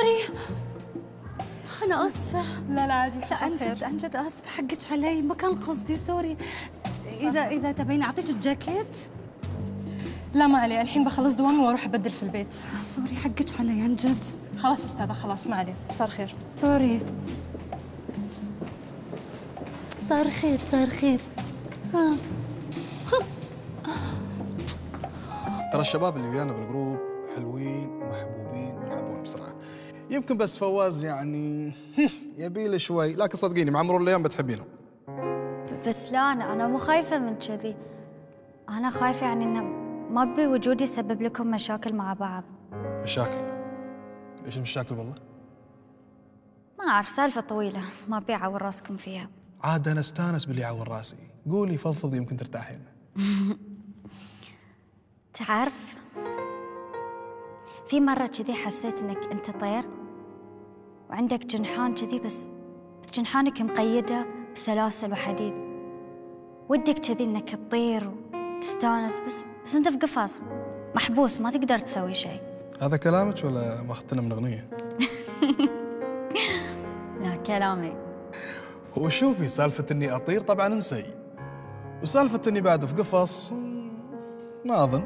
سوري، أنا آسفة. لا عادي. لا عن جد آسفة، حقك علي، ما كان قصدي، سوري. إذا تبيني أعطيك الجاكيت؟ لا ما علي، الحين بخلص دوامي واروح ابدل في البيت. سوري، حقك علي عن جد. خلاص استاذة، خلاص ما علي، صار خير. سوري، صار خير صار خير. ترى الشباب اللي ويانا بالجروب حلوين ومحبوبين وينحبون بسرعة. يمكن بس فواز يعني يبي له شوي، لكن صدقيني مع مرور الأيام بتحبينه. بس لا، أنا مو خايفة من كذي. أنا خايفة يعني إنه ما أبي وجودي يسبب لكم مشاكل مع بعض. مشاكل؟ إيش المشاكل والله؟ ما أعرف، سالفة طويلة ما أبي أعور راسكم فيها. عاد أنا استانس باللي يعور راسي، قولي فضفضي يمكن ترتاحين. تعرف، في مرة كذي حسيت إنك أنت طير وعندك جنحان كذي، بس جنحانك مقيدة بسلاسل وحديد. ودك كذي إنك تطير وتستانس، بس أنت في قفص محبوس، ما تقدر تسوي شيء. هذا كلامك ولا ماخذتنا من أغنية؟ لا كلامي. هو شوفي، سالفة إني أطير طبعاً انسي، وسالفة إني بعد في قفص ما أظن.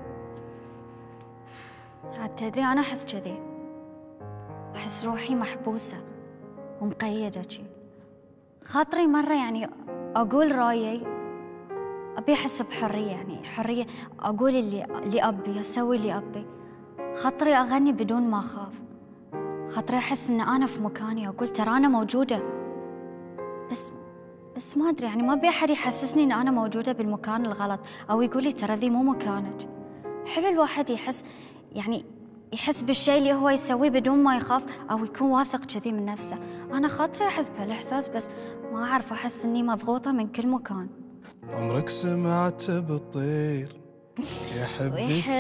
عاد تدري، أنا أحس كذي، أحس روحي محبوسة ومقيدة شي. خاطري مرة يعني أقول رأيي، أبي أحس بحرية، يعني حرية أقول اللي أبي، أسوي اللي أبي. خاطري أغني بدون ما أخاف، خاطري أحس إن أنا في مكاني، أقول ترى أنا موجودة. بس ما أدري، يعني ما أبي أحد يحسسني إن أنا موجودة بالمكان الغلط، أو يقول لي ترى ذي مو مكانك. حلو الواحد يحس، يعني يحس بالشيء اللي هو يسويه بدون ما يخاف، أو يكون واثق كذي من نفسه. أنا خاطري أحس بهالإحساس، بس ما أعرف، أحس إني مضغوطة من كل مكان. عمرك سمعت بالطير يحب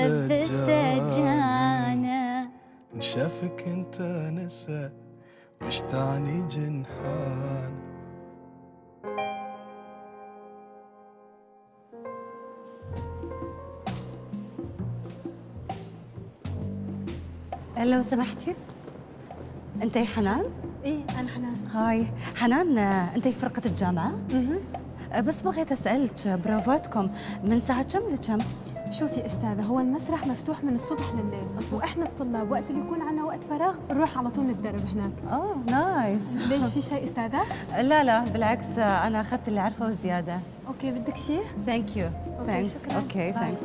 السجانة، نشافك انت نسى وش تعني جنحان. لو سمحتي، أنتي حنان؟ إيه أنا حنان. هاي حنان، أنتي في فرقة الجامعة؟ بس بغيت أسألك، برافواتكم من ساعة كم لكم؟ شوفي أستاذة، هو المسرح مفتوح من الصبح لليل، وإحنا الطلاب وقت اللي يكون عنا وقت فراغ نروح على طول نتدرب هناك. نايس. ليش، في شيء أستاذة؟ لا بالعكس، أنا أخذت اللي أعرفه وزيادة. أوكي، بدك شيء؟ ثانك يو. ثانكس. شكراً. أوكي ثانكس.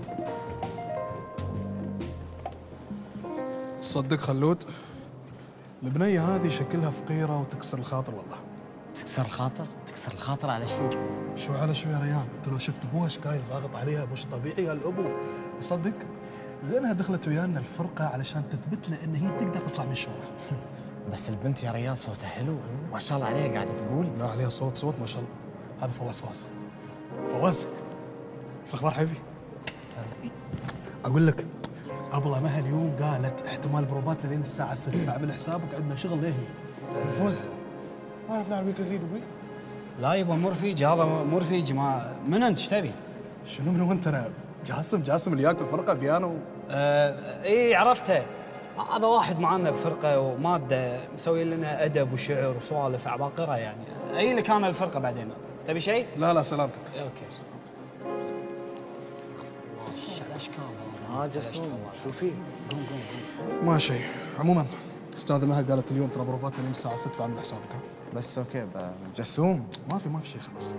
صدق خلود، البنية هذه شكلها فقيرة وتكسر الخاطر والله. تكسر الخاطر؟ تكسر الخاطر على شو؟ شو على شو يا ريان؟ انت لو شفت ابوها شكايل ضاغط عليها مش طبيعي الابو. صدق زينها دخلت ويانا الفرقة علشان تثبت لنا ان هي تقدر تطلع من الشورى. بس البنت يا ريال صوتها حلو، ما شاء الله عليها، قاعدة تقول. لا عليها صوت ما شاء الله. هذا فواز، شو الاخبار حبيبي؟ اقول لك ابله مها اليوم قالت احتمال بروفاتنا لين الساعة 6، فاعمل حسابك عندنا شغل لهني. فوز ما عرفنا عربيك الجديد ابوي؟ لا يبا مو رفيجي، هذا مو رفيجي. ما من انت ايش تبي؟ شنو من وانت؟ انا جاسم اللي ياكل فرقه بيانو. اي عرفته، هذا واحد معانا بفرقه وماده مسوي لنا ادب وشعر وسوالف عباقره يعني. اي لك انا الفرقه بعدين. تبي شيء؟ لا سلامتك. اوكي سلامتك. جسوم شو فيه؟ قوم ما شيء. عموما استاذه مها قالت اليوم ترى بروفاتنا لين الساعه 6، فاعمل حسابك. بس اوكي جسوم. ما في شيء خلاص.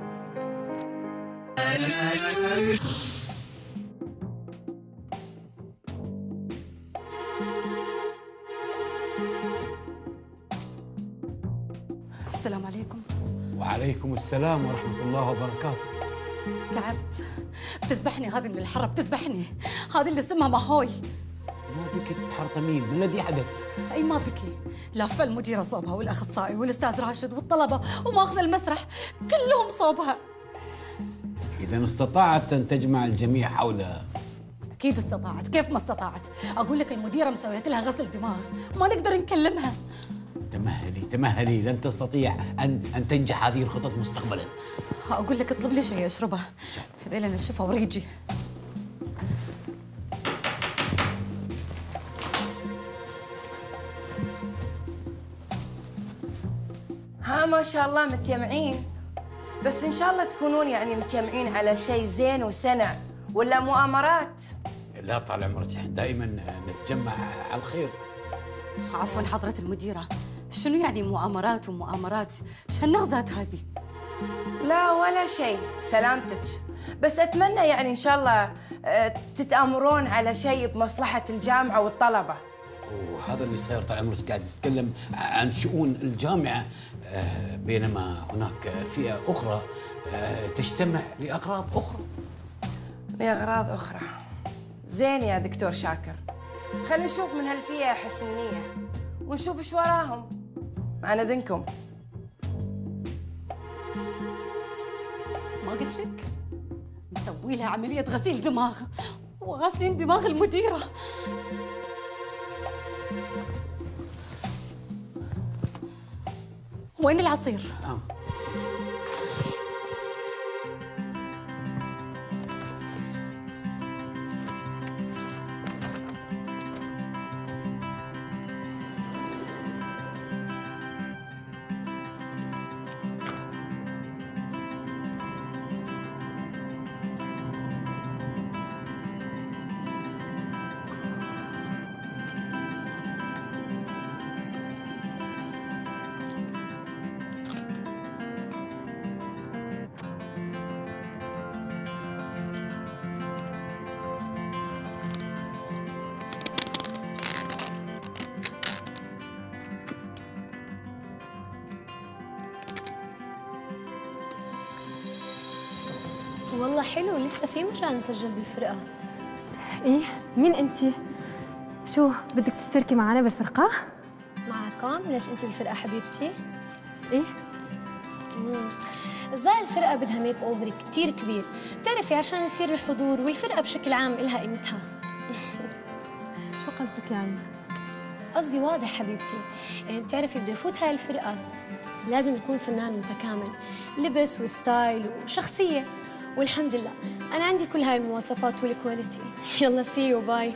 السلام عليكم. وعليكم السلام ورحمة الله وبركاته. تعبت، بتذبحني هذه من الحرة، بتذبحني هذه اللي اسمها ماهوي. ما بك تحرطمين، ما الذي حدث؟ أي ما بكي، لافة المديرة صوبها والأخصائي والأستاذ راشد والطلبة وماخذ المسرح كلهم صوبها. إذا استطاعت أن تجمع الجميع حولها. أكيد استطاعت، كيف ما استطاعت؟ أقول لك المديرة مسويت لها غسل دماغ، ما نقدر نكلمها. تمهلي، لن تستطيع أن تنجح هذه الخطط مستقبلا. أقول لك اطلب لي شيء أشربه، هذيلا نشفها وريجي. ها ما شاء الله متجمعين، بس إن شاء الله تكونون يعني متجمعين على شيء زين وسنع ولا مؤامرات. لا طال عمرك، دائما نتجمع على الخير. عفوا حضرة المديرة، شنو يعني مؤامرات ومؤامرات؟ شو النغزات هذه؟ لا ولا شيء، سلامتك. بس أتمنى يعني إن شاء الله تتآمرون على شيء بمصلحة الجامعة والطلبة. وهذا اللي صاير طال عمرك، قاعد يتكلم عن شؤون الجامعة، بينما هناك فئة أخرى تجتمع لأغراض أخرى. لأغراض أخرى. زين يا دكتور شاكر، خلينا نشوف من هالفئة حسن النية ونشوف ايش وراهم مع إذنكم. ما قلت لك؟ مسوي لها عملية غسيل دماغ وغاسلين دماغ المديرة. وين العصير؟ والله حلو، لسه في مجال نسجل بالفرقة. ايه، مين انتي؟ شو بدك تشتركي معنا بالفرقة؟ معكم؟ ليش انتي بالفرقة حبيبتي؟ ايه؟ الظاهر الفرقة بدها ميك اوفر كتير كبير، بتعرفي عشان يصير الحضور والفرقة بشكل عام إلها قيمتها. شو قصدك يعني؟ قصدي واضح حبيبتي، يعني بتعرفي بدي افوت هاي الفرقة لازم يكون فنان متكامل، لبس وستايل وشخصية، والحمد لله أنا عندي كل هاي المواصفات والكواليتي. يلا سي يو باي.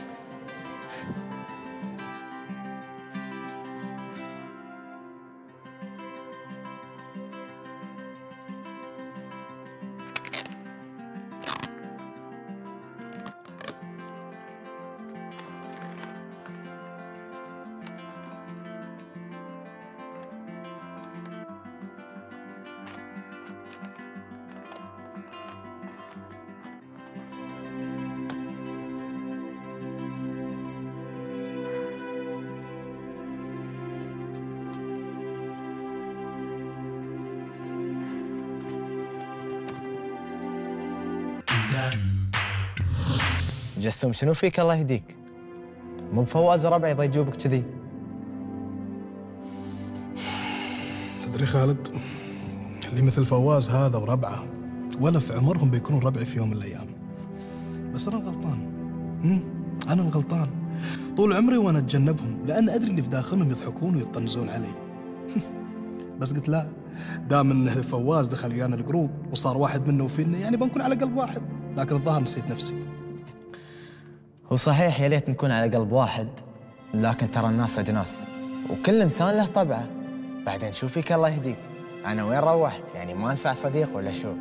جسوم شنو فيك الله يهديك؟ مو بفواز وربعي يضيجوبك كذي. تدري خالد، اللي مثل فواز هذا وربعه ولا في عمرهم بيكونوا ربعي في يوم من الايام. بس انا الغلطان. انا الغلطان. طول عمري وانا اتجنبهم لان ادري اللي في داخلهم يضحكون ويطنزون علي. بس قلت لا، دام ان فواز دخل ويانا الجروب وصار واحد منا وفينا، يعني بنكون على قلب واحد. لكن الظاهر نسيت نفسي. هو صحيح يا ليت نكون على قلب واحد، لكن ترى الناس اجناس وكل انسان له طبعه. بعدين شو فيك الله يهديك؟ انا وين روحت؟ يعني ما انفع صديق ولا شو؟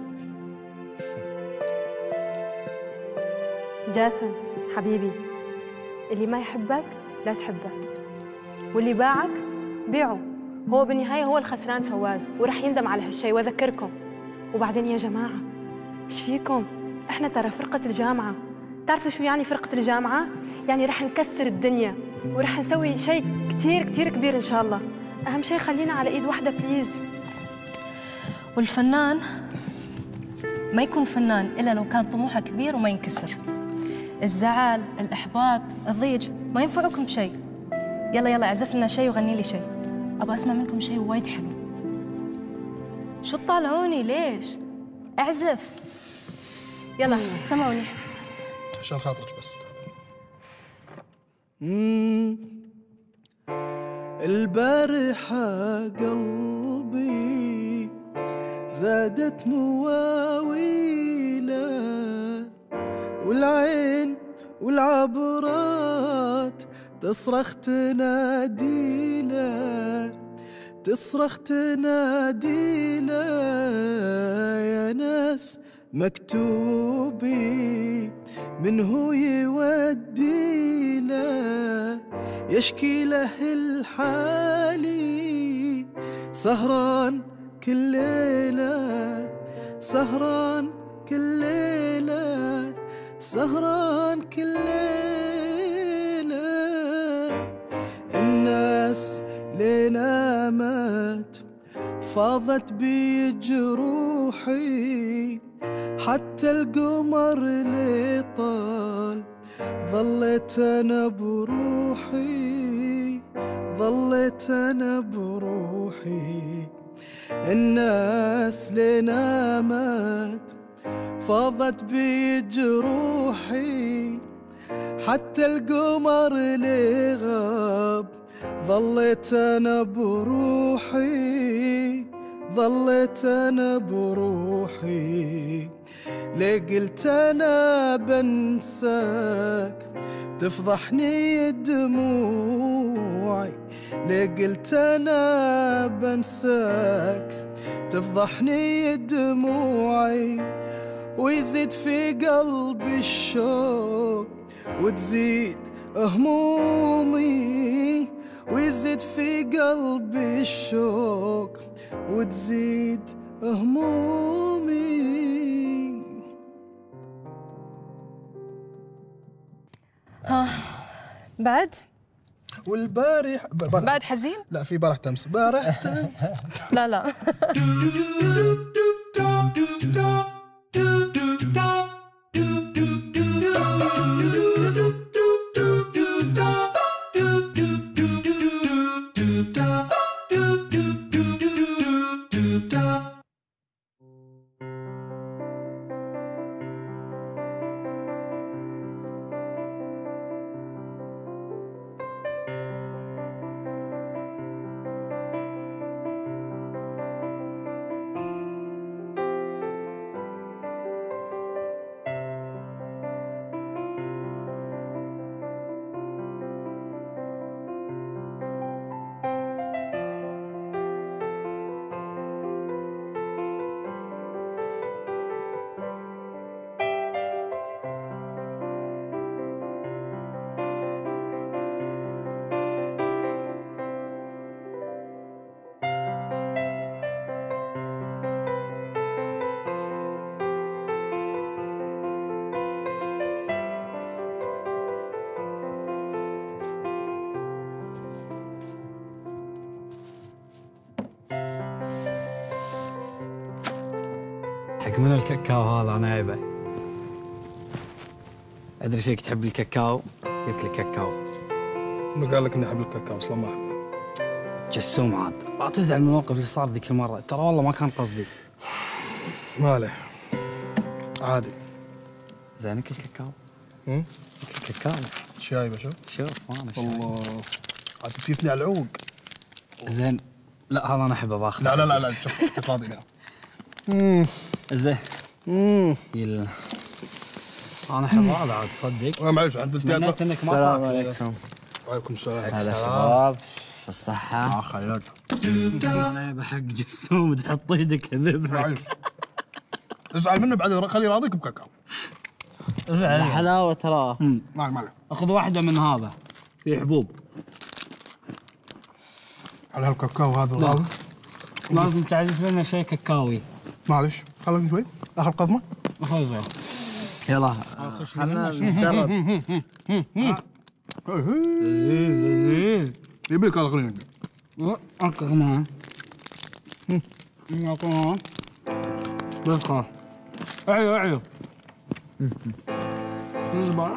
جاسم حبيبي، اللي ما يحبك لا تحبه، واللي باعك بيعه. هو بالنهاية هو الخسران فواز، ورح يندم على هالشيء. واذكركم، وبعدين يا جماعة ايش فيكم؟ احنا ترى فرقة الجامعة. تعرفوا شو يعني فرقة الجامعة؟ يعني رح نكسر الدنيا ورح نسوي شيء كتير كتير كبير إن شاء الله. أهم شيء خلينا على إيد واحدة بليز. والفنان ما يكون فنان إلا لو كان طموحه كبير وما ينكسر. الزعل، الإحباط، الضيج ما ينفعوكم بشيء. يلا يلا اعزف لنا شيء وغني لي شيء. أبغى أسمع منكم شيء وايد حلو. شو تطالعوني ليش؟ اعزف. يلا سمعوني. عشان خاطرك بس. البارحة قلبي زادت مواويله، والعين والعبرات تصرخ تنادي تصرخ تنادينا يا ناس مكتوبي من هو يودينا يشكي له الحالي سهران كل ليلة سهران كل ليلة سهران كل ليلة الناس لينا مات فاضت بي جروحي حتى القمر اللي طال ظليت أنا بروحي ظليت أنا بروحي الناس لينا مات فاضت بي جروحي حتى القمر اللي غاب ظليت أنا بروحي ظليت أنا بروحي ليه قلت أنا بنساك تفضحني دموعي ليه قلت أنا بنساك تفضحني دموعي ويزيد في قلبي الشوق وتزيد همومي ويزيد في قلبي الشوق وتزيد همومي. بعد؟ والبارح بعد حزين؟ لا في بارح تمس بارح لا لا حق من الكاكاو هذا انا عيبه. ادري فيك تحب الكاكاو، جبت لك كاكاو. ما قال لك اني احب الكاكاو اصلا ما احبه. جسوم عاد، لا تزعل من الموقف اللي صار ذيك المره، ترى والله ما كان قصدي. ما عليه عادي. زين اكل كاكاو. اكل كاكاو. شاي بشوف. شوف وانا شاي. الله عاد تجيتني على العوق. زين لا هذا انا احبه باخذه. لا لا لا لا شوف انت فاضي لا. زين. يلا. انا احب هذا عاد تصدق. معليش عاد تمنيت انك ما تاكل. السلام عليكم. وعليكم السلام. هلا شباب بالصحة. خلود. انا بحق جسوم تحط ايدك ذبحك. ازعل منه بعد خليه راضيك بكاكاو. حلاوة ترى. ما اخذ واحدة من هذا في حبوب. على هالكاكاو هذا راضي. لازم تعزز لنا شيء كاكاوي. معلش خلينا شوي اخذ قضمة. اخذ زين. يلا خلنا نتدرب. لذيذ يبيك هذا خلينا اكل كمان. كمان. بس خلاص. اعلو. اصبر.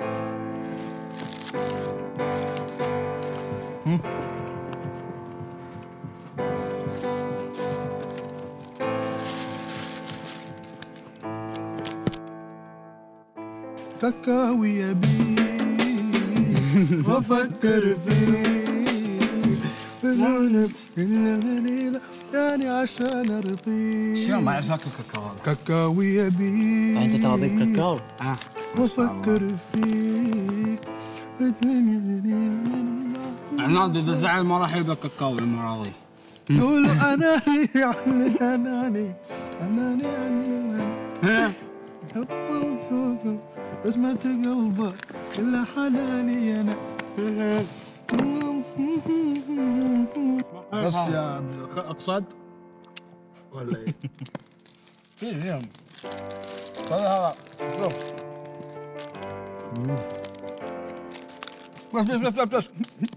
كاكاوي يبي وافكر فيه يعني عشان ارضيك. شلون ما اعرف اكل كاكاو هذا؟ كاكاوي يبي انت ترى ضيف كاكاو. وافكر فيك. عناد اذا زعل ما راح يبقى كاكاو المره هذه. قولوا اناني عني اناني اناني عني بسمة قلبك كل حناني انا. بس يا اقصد ولا ايه؟ ايه هذا شوف بس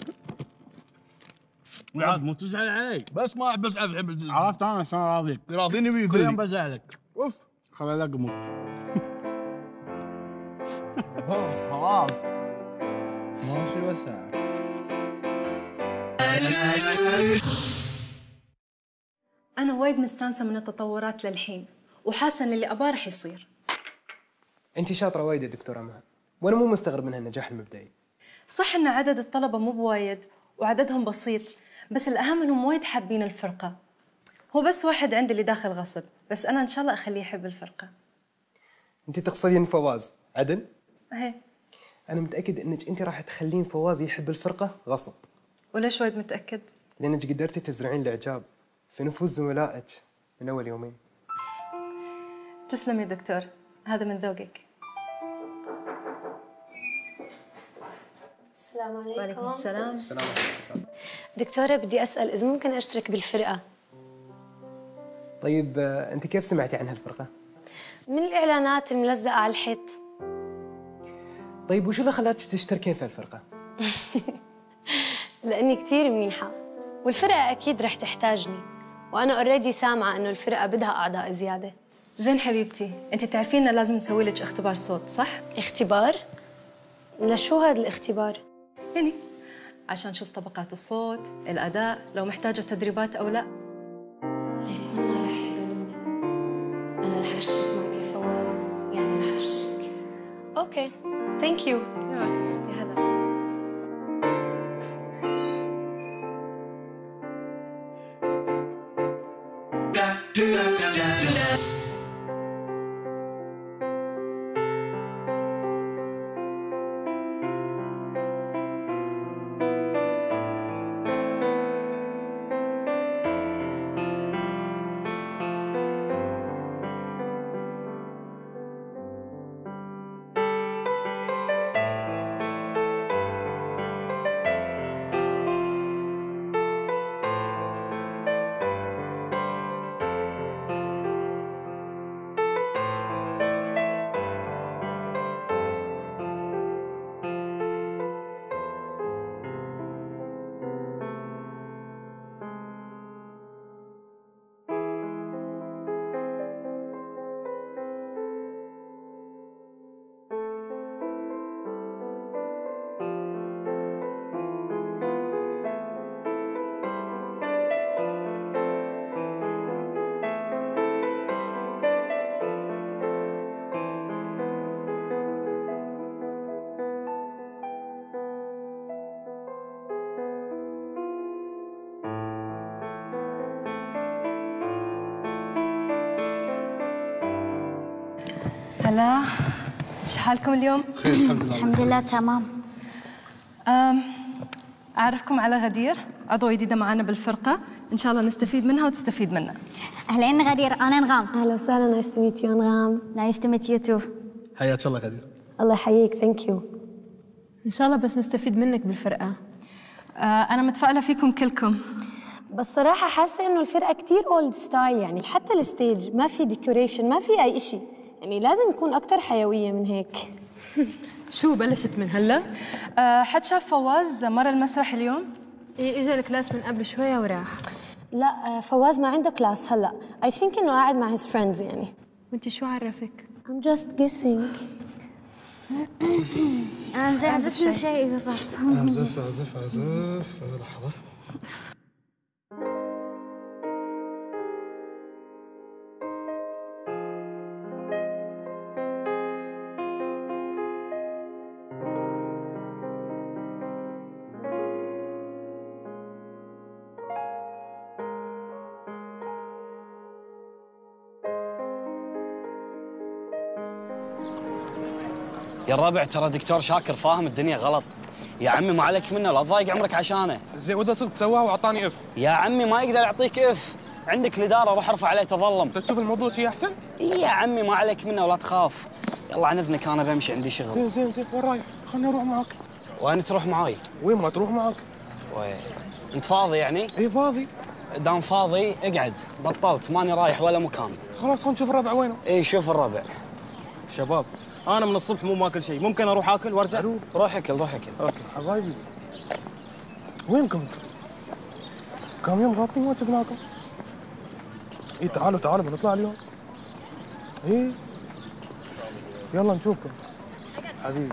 عاد مو تزعل علي. بس ما احب ازعل. عرفت انا شلون راضيك. يراضيني كل يوم ويذلني. بزعلك. اوف خلي اقمط. خلاص ماشي وسع. أنا وايد مستانسة من التطورات للحين وحاسة إن اللي أباه رح يصير. انت شاطره وايد يا دكتوره مها، وانا مو مستغرب من هالنجاح المبدئي. صح إن عدد الطلبة مو بوايد وعددهم بسيط، بس الأهم إنهم وايد حابين الفرقة. هو بس واحد عندي اللي داخل غصب، بس أنا إن شاء الله أخليه يحب الفرقة. انت تقصدين فواز عدن؟ هي. انا متاكد انك انت راح تخلين فواز يحب الفرقه غصب. وليش وايد متأكد؟ لانك قدرتي تزرعين الاعجاب في نفوس زملائك من اول يومين. تسلم يا دكتور، هذا من ذوقك. السلام عليكم. وعليكم السلام. السلام عليكم. دكتورة بدي أسأل إذا ممكن أشترك بالفرقة. طيب انت كيف سمعتي عن هالفرقه؟ من الإعلانات الملزقة على الحيط. طيب وشو اللي خلاك تشتركين في هالفرقه؟ لأني كتير منيحة والفرقة أكيد رح تحتاجني، وأنا أوريدي سامعة إنه الفرقة بدها أعضاء زيادة. زين حبيبتي، أنت تعرفين إن لازم نسوي لك اختبار صوت، صح؟ اختبار؟ لشو هذا الاختبار؟ يعني عشان نشوف طبقات الصوت، الأداء، لو محتاجة تدريبات أو لا. هيك والله رح يقبلوني. أنا رح أشترك معك يا فواز، يعني رح أشترك. أوكي، ثانك يو. يا هلا. هلا، ايش حالكم اليوم؟ خير الحمد لله. الحمد لله تمام. أعرفكم على غدير، عضو جديدة معانا بالفرقة، إن شاء الله نستفيد منها وتستفيد منا. أهلين غدير، أنا أنغام. أهلا وسهلا، نايس تو ميت يو أنغام. نايس تو ميت يو تو. حياك الله غدير. الله يحييك، ثانك يو. إن شاء الله بس نستفيد منك بالفرقة. أنا متفائلة فيكم كلكم. بس صراحة حاسة إنه الفرقة كتير أولد ستايل، يعني حتى الستيج ما في ديكوريشن، ما في أي إشي، يعني لازم يكون أكتر حيوية من هيك. شو بلشت من هلا؟ حد شاف فواز مر المسرح اليوم؟ إيه، إجا الكلاس من قبل شوية وراح. لا فواز ما عنده كلاس هلا، I think إنه قاعد مع his friends يعني. وأنت شو عرفك؟ I'm just guessing. زين عزفنا شيء بالضبط. اعزف لحظة. يا الربع ترى دكتور شاكر فاهم الدنيا غلط. يا عمي ما عليك منه، لا تضايق عمرك عشانه. زين واذا صرت سواها واعطاني اف؟ يا عمي ما يقدر يعطيك اف، عندك الاداره، روح ارفع عليه تظلم. تشوف الموضوع شيء احسن؟ يا عمي ما عليك منه ولا تخاف. يلا عن اذنك انا بمشي عندي شغل. زين وين رايح؟ خلني اروح معاك. وين تروح معاي؟ وين ما تروح معاك؟ وين؟ انت فاضي يعني؟ اي فاضي. دام فاضي اقعد، بطلت ماني رايح ولا مكان. خلاص خلينا نشوف الربع وينه. اي شوف الربع. شباب انا من الصبح مو ماكل شيء، ممكن اروح اكل وارجع؟ روح اكل روح اكل. اوكي حبايبي وينكم؟ كم يوم غاطين ما شفناكم. اي تعالوا بنطلع اليوم. اي يلا نشوفكم حبيبي.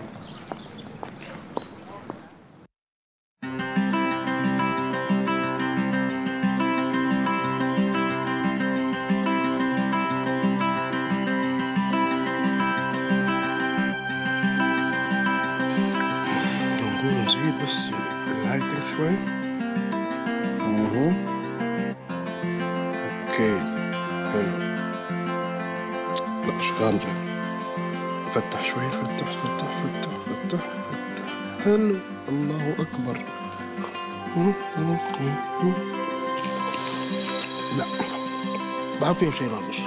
نقول نزيد بس اللايتنج شوي. اوكي حلو. لا شغال جاي. فتح شوي، فتح. حلو الله اكبر. لا بعد فيهم شيء ناقص.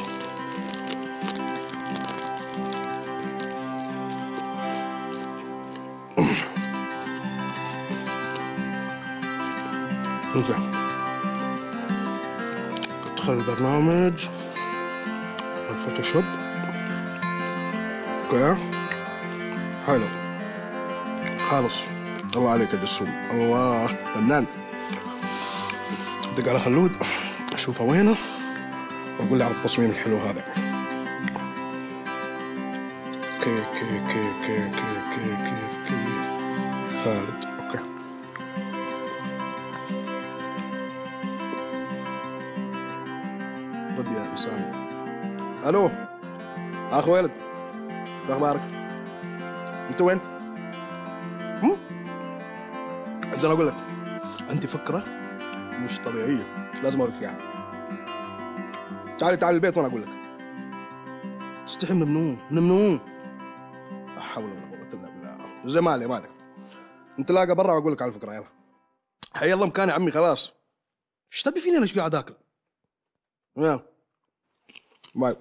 زين ادخل البرنامج الفوتوشوب. اوكي حلو خالص. الله عليك يا جسوم، الله فنان. دق على خلود اشوفه وينه واقول له على التصميم الحلو هذا. كي خالد. اوكي رد يا اسامه. الو اخ ولد، شو اخبارك؟ انت وين؟ زين اقول لك عندي فكره مش طبيعيه، لازم اوريك اياها. تعال البيت وانا اقول لك. تستحي من منو؟ لا حول ولا قوه الا بالله. زين مالي نتلاقى برا واقول لك على الفكره. يلا حي الله مكاني عمي خلاص. ايش تبي فيني انا ايش قاعد اكل؟ يلا باي.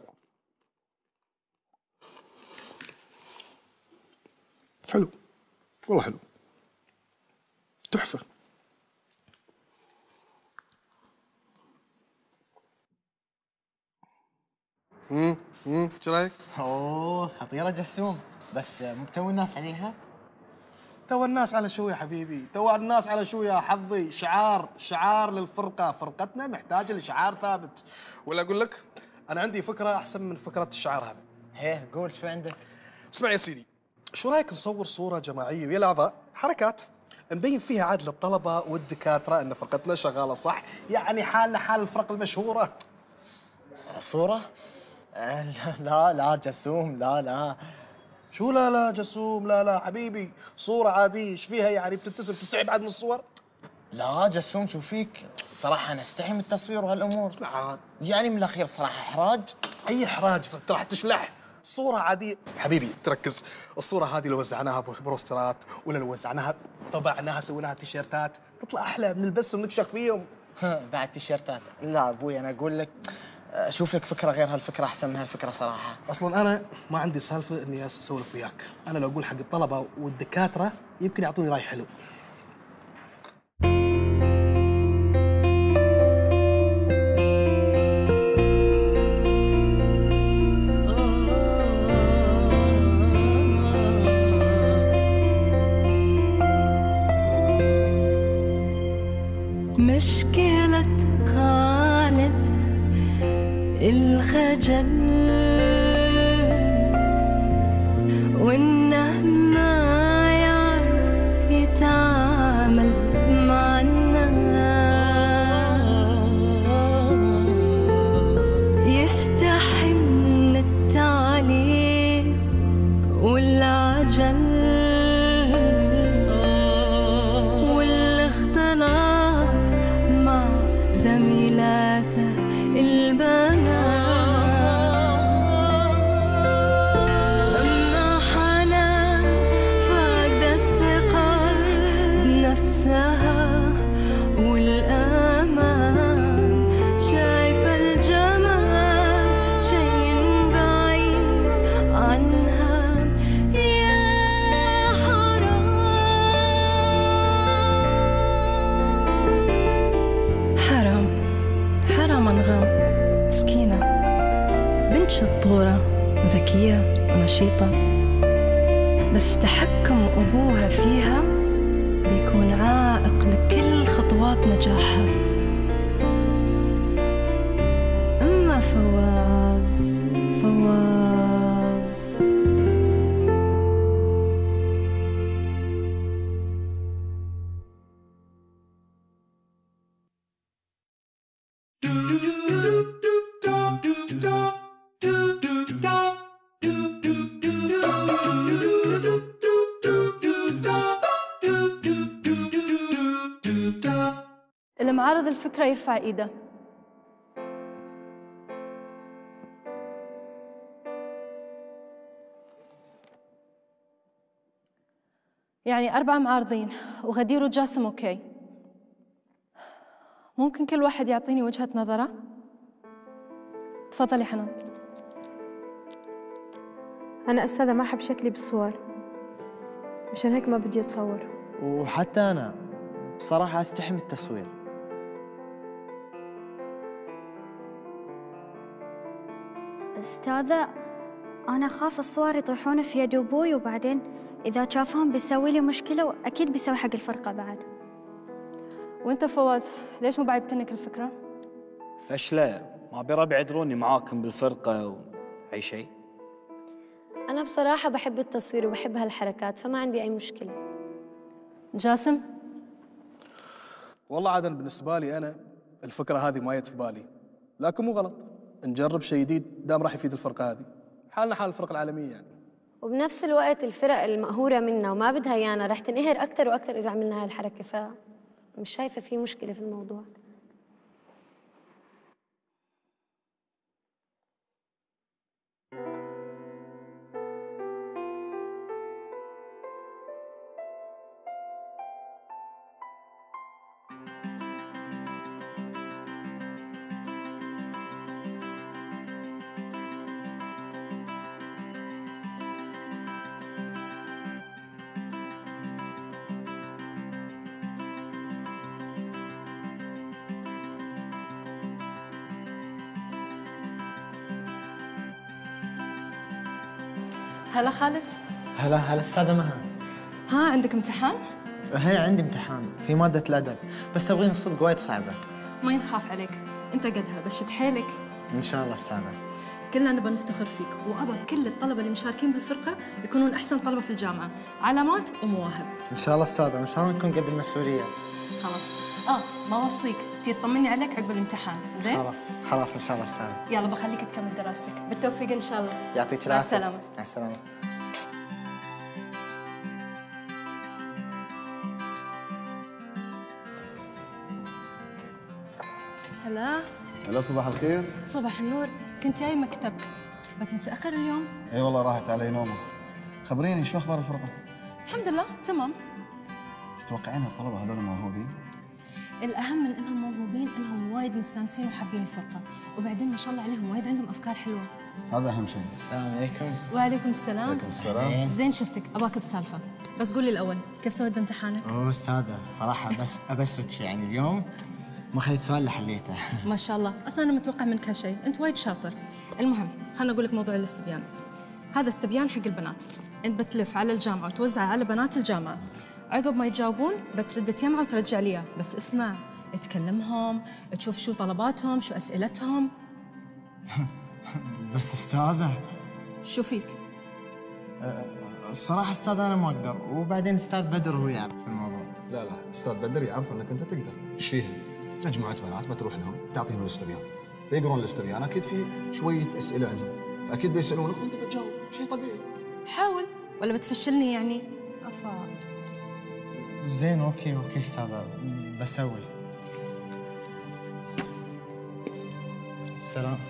حلو والله حلو تحفه. شو رايك؟ اوه خطيره جسوم، بس مو تو الناس عليها؟ تو الناس على شو يا حبيبي؟ تو الناس على شو يا حظي؟ شعار للفرقه، فرقتنا محتاجه لشعار ثابت. ولا اقول لك انا عندي فكره احسن من فكره الشعار هذا. هيه قول شو عندك؟ اسمع يا سيدي، شو رايك نصور صوره جماعيه ويا الاعضاء حركات نبين فيها عاد للطلبه والدكاتره ان فرقتنا شغاله صح، يعني حالنا حال الفرق المشهوره. صوره؟ لا جسوم، لا شو لا جسوم؟ لا حبيبي، صوره عاديه ايش فيها يعني؟ بتبتسم تستحي بعد من الصور؟ لا جسوم شو فيك؟ الصراحه انا استحي من التصوير وهالامور. نعم يعني من الاخير صراحه احراج. اي احراج؟ انت راح تشلح. صورة عادية حبيبي، تركز. الصورة هذه لو وزعناها بروسترات ولا لو وزعناها طبعناها سويناها تيشيرتات تطلع احلى، بنلبسهم ونكشخ فيهم. بعد تيشيرتات؟ لا ابوي انا اقول لك شوف لك فكرة غير هالفكرة احسن من هالفكرة صراحة. اصلا انا ما عندي سالفة اني اسولف وياك، انا لو اقول حق الطلبة والدكاترة يمكن يعطوني راي حلو. مشكلة خالد الخجل وإنه ما يعرف يتعامل مع الناس، يستحي من التعليم والعجل زميلاته البنات. لما حنان فاقد الثقة حرام أنغام مسكينة، بنت شطورة وذكية ونشيطة، بس تحكم أبوها فيها بيكون عائق لكل خطوات نجاحها. أما فواز اللي معارض الفكرة يرفع إيده. يعني 4 معارضين وغدير وجاسم أوكي. ممكن كل واحد يعطيني وجهة نظره؟ تفضلي حنان. أنا أستاذة ما أحب شكلي بالصور، عشان هيك ما بدي أتصور. وحتى أنا بصراحة أستحي من التصوير. أستاذة أنا أخاف الصور يطيحون في يد أبوي، وبعدين إذا شافهم بيسوي لي مشكلة، وأكيد بيسوي حق الفرقة بعد. وأنت فواز ليش مو بعيبتنك الفكرة؟ فشلة، ما أبي ربعي يدروني معاكم بالفرقة وأي شيء. أنا بصراحة بحب التصوير وبحب هالحركات، فما عندي أي مشكلة. جاسم؟ والله عادة بالنسبة لي أنا الفكرة هذه ما جت في بالي، لكن مو غلط نجرب شيء جديد دام راح يفيد الفرقة هذه، حالنا حال الفرق العالمية يعني. وبنفس الوقت الفرق المقهورة منا وما بدها يانا رح تنقهر أكثر وأكثر إذا عملنا هاي الحركة، فمش شايفة في مشكلة في الموضوع. هلا خالد. هلا أستاذة مها. ها عندك امتحان؟ هي عندي امتحان في مادة الأدب، بس تبغين الصدق وايد صعبة. ما ينخاف عليك، أنت قدها بس شد حيلك. إن شاء الله أستاذة. كلنا نبغى نفتخر فيك، وأبى كل الطلبة اللي مشاركين بالفرقة يكونون أحسن طلبة في الجامعة، علامات ومواهب. إن شاء الله أستاذة، وإن شاء الله نكون قد المسؤولية. خلاص. ما وصيك تيجي تطمني عليك عقب الامتحان، زين؟ خلاص إن شاء الله أستاذة. يلا بخليك تكمل دراستك، بالتوفيق إن شاء الله. يعطيك العافية. مع السلامة. مع السلامة. هلا صباح الخير. صباح النور. كنت جاي مكتبك، بس متأخر اليوم؟ اي والله راحت علي نومه. خبريني شو اخبار الفرقه؟ الحمد لله تمام. تتوقعين الطلبه هذول موهوبين؟ الأهم من إنهم موهوبين إنهم وايد مستانسين وحابين الفرقة، وبعدين ما شاء الله عليهم وايد عندهم أفكار حلوة. هذا أهم شيء. السلام عليكم. وعليكم السلام. وعليكم السلام. زين شفتك، أباك بسالفة، بس قولي الأول كيف سويت بامتحانك؟ أستاذة صراحة بس أبشرك يعني اليوم ما خليت سؤال اللي حليته. ما شاء الله، أصلا أنا متوقع منك هالشيء، أنت وايد شاطر. المهم خلنا أقول لك موضوع الاستبيان. هذا استبيان حق البنات، أنت بتلف على الجامعة وتوزعه على بنات الجامعة، عقب ما يتجاوبون بترد تجمعه وترجع لي إياه، بس اسمع تكلمهم، تشوف شو طلباتهم، شو أسئلتهم. بس أستاذة شو فيك؟ الصراحة أستاذ أنا ما أقدر، وبعدين أستاذ بدر هو يعرف الموضوع. لا أستاذ بدر يعرف أنك أنت تقدر. إيش فيها؟ مجموعة بنات بتروح لهم تعطيهم الاستبيان، بيقرون الاستبيان، أكيد في شوية أسئلة عندهم، فأكيد بيسألونك وأنت بتجاوب، شيء طبيعي. حاول ولا بتفشلني يعني؟ أفا زين أوكي أستاذة، بسوي. السلام.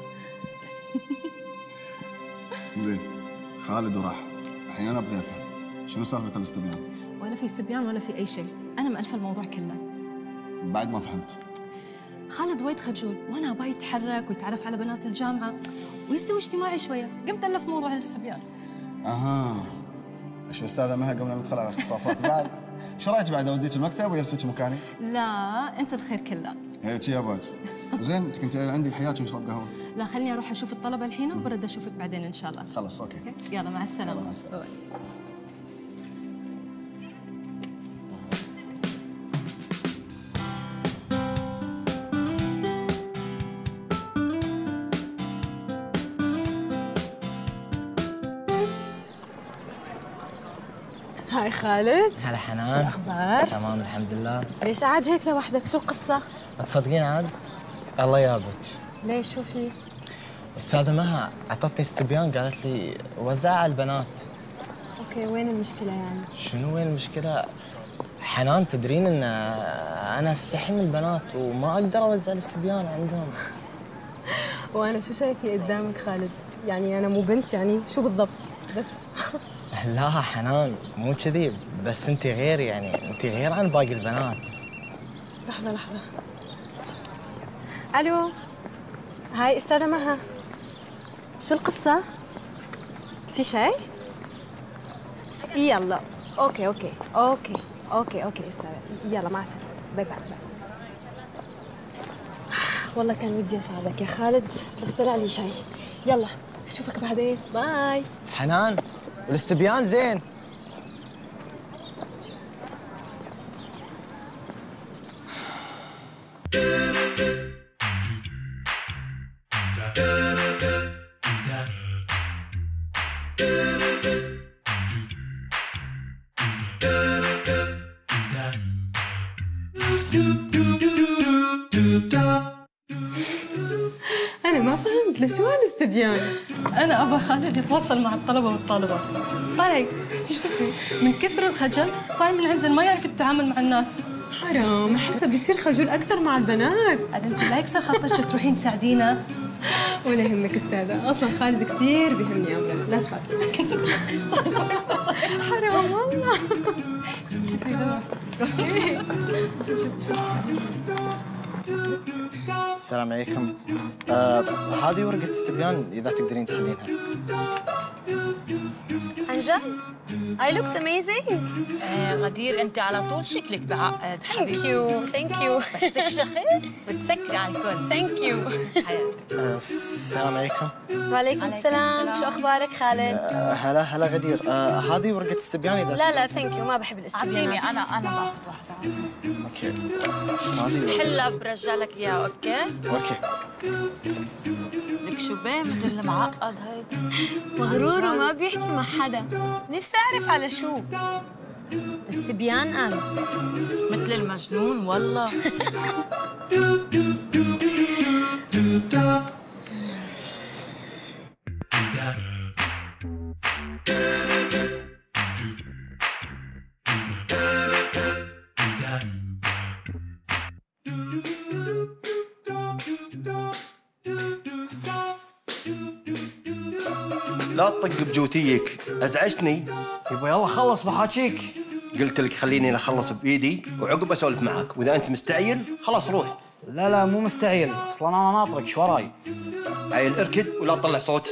زين خالد وراح، الحين أنا أبغى أفهم شنو سالفة الاستبيان؟ ولا في استبيان ولا في أي شيء، أنا مألفة الموضوع كله. بعد ما فهمت. خالد وايد خجول، وأنا أبغى يتحرك ويتعرف على بنات الجامعة ويستوي اجتماعي شوية، قمت ألف موضوع الاستبيان. أها، شو أستاذة مها قمنا ندخل على اختصاصات بعد؟ ايش رايك بعد اوديك المكتب ويرسلك مكاني؟ لا انت الخير كله. هيك يا باج. زين انت كنت عندي حياك نشرب قهوه. لا خليني اروح اشوف الطلبه الحين وبرد اشوفك بعدين ان شاء الله. خلاص اوكي. يلا مع السلامه. يلا مع السلامه. هاي خالد. هلا حنان. شو الأخبار؟ تمام الحمد لله. ليش قاعد هيك لوحدك؟ شو القصة؟ ما تصدقين عاد الله يابك. ليش شو في؟ أستاذة مها أعطتني استبيان قالت لي وزعها على البنات. اوكي وين المشكلة يعني؟ شنو وين المشكلة؟ حنان تدرين إن أنا أستحي من البنات وما أقدر أوزع الاستبيان عندهم. وانا شو شايفني قدامك خالد؟ يعني انا مو بنت يعني شو بالضبط؟ بس لا حنان مو كذي، بس أنت غير يعني أنت غير عن باقي البنات. لحظة. الو هاي استاذة مها، شو القصة؟ في شيء؟ يلا اوكي استاذة، يلا مع السلامة، باي باي. والله كان ودي اساعدك يا خالد بس طلع لي شيء. يلا اشوفك بعدين، باي. حنان والاستبيان زين. انا ما فهمت ليش هو الاستبيان؟ انا ابغى خالد يتواصل مع الطلبه والطالبات. طلعي شوفي من كثر الخجل صار منعزل ما يعرف يتعامل مع الناس. حرام، احسه بيصير خجول اكثر مع البنات. عاد انت لا يكسر خاطرك تروحين تساعدينا. ولا يهمك استاذة، اصلا خالد كثير بيهمني يا امرأة، لا تخافي. حرام والله. السلام عليكم. هذه ورقة استبيان إذا تقدرين تحلينها. عن جد؟ I looked amazing. غدير انت على طول شكلك بعقد حبيبتي. Thank you. بس تكشخي بتسكري على الكل. Thank you. السلام عليكم. وعليكم السلام، شو أخبارك خالد؟ هلا غدير. هذه ورقة استبيان إذا لا ثانك يو، ما بحب الاستبيانات. اعطيني انا باخذ واحدة عادي. اوكي. هذه حلا برجع لك اياها. اوكي. لك شو بيه مثل المعقد هيدا. مغرور وما بيحكي مع حدا. نفسي أعرف على شو. استبيان أنا مثل المجنون والله. لا تطق بجوتيك، ازعجتني. يبا يلا خلص بحاكيك. قلت لك خليني اخلص بايدي وعقب اسولف معك، واذا انت مستعجل خلاص روح. لا مو مستعجل، اصلا انا ناطرك. شو وراي؟ عيل اركد ولا تطلع صوت.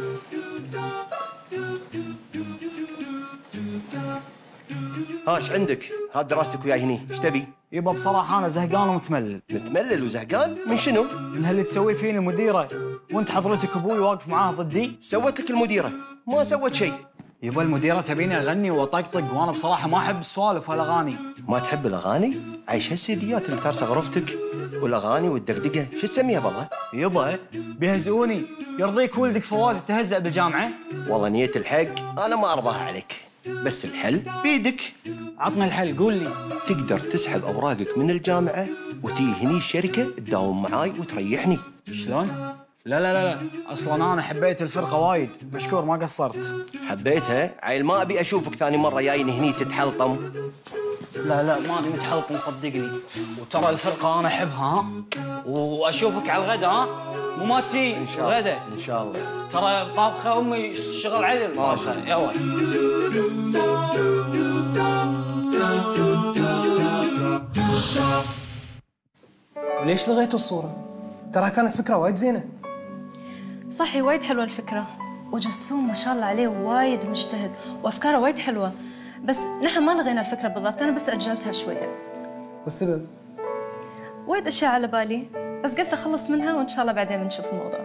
ايش عندك؟ هاد دراستك وياي هني، ايش تبي؟ يبا بصراحة أنا زهقان ومتملل. متملل وزهقان؟ من شنو؟ من هاللي تسويه فيني المديرة، وأنت حضرتك أبوي واقف معاها ضدي. سوت لك المديرة؟ ما سوت شيء. يبا المديرة تبيني أغني وأطقطق، وأنا بصراحة ما أحب السوالف والأغاني. ما تحب الأغاني؟ عايش هالسيديات اللي ترسى غرفتك والأغاني والدقدقة، شو تسميها بالله؟ يبا بيهزئوني، يرضيك ولدك فواز تهزأ بالجامعة؟ والله نية الحق أنا ما أرضاها عليك، بس الحل بيدك. عطنا الحل، قول لي. تقدر تسحب أوراقك من الجامعة وتيجي هني الشركة تداوم معاي وتريحني. شلون؟ لا اصلا انا حبيت الفرقه وايد، مشكور ما قصرت. حبيتها؟ عيل ما ابي اشوفك ثاني مره جايني هني تتحلطم. لا ماني متحلطم صدقني، وترى الفرقه انا احبها ها، واشوفك على الغدا ها، مو ما تجي الغدا ان شاء الله. ترى طابخه امي شغل عدل طابخه. يلا وليش لغيتوا الصوره؟ ترى كانت فكره وايد زينه. صحي وايد حلوه الفكره، وجسوم ما شاء الله عليه وايد مجتهد وافكاره وايد حلوه. بس نحن ما لغينا الفكرة بالضبط، أنا بس أجلتها شوية. والسبب؟ وايد أشياء على بالي، بس قلت أخلص منها وإن شاء الله بعدين بنشوف الموضوع.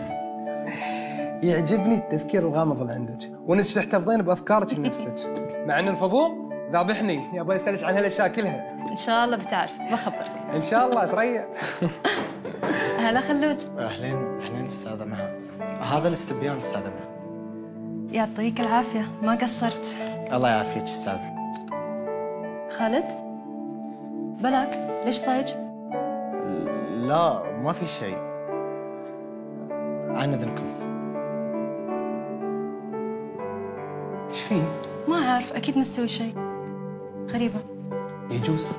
يعجبني التفكير الغامض اللي عندك، وانك تحتفظين بافكارك لنفسك، مع ان الفضول ذابحني، يابا اسالك عن هالاشياء كلها. إن شاء الله بتعرف، بخبرك. ان شاء الله تريا. هلا خلود. أهلين أستاذة مها. هذا الاستبيان أستاذة مها. يعطيك العافية، ما قصرت. الله يعافيك أستاذة. خالد؟ بلاك، ليش ضايج؟ لا ما في شيء. عن إذنكم. ايش فيه؟ ما أعرف، أكيد مستوي شيء. غريبة. يجوز.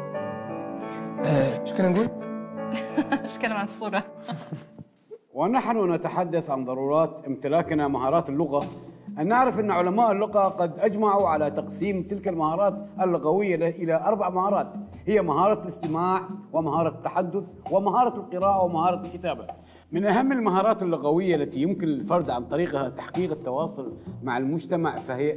ايش كنا نقول؟ نتكلم عن الصورة. ونحن نتحدث عن ضرورات امتلاكنا مهارات اللغة. أن نعرف أن علماء اللغة قد أجمعوا على تقسيم تلك المهارات اللغوية إلى 4 مهارات، هي مهارة الاستماع ومهارة التحدث ومهارة القراءة ومهارة الكتابة. من أهم المهارات اللغوية التي يمكن للفرد عن طريقها تحقيق التواصل مع المجتمع فهي...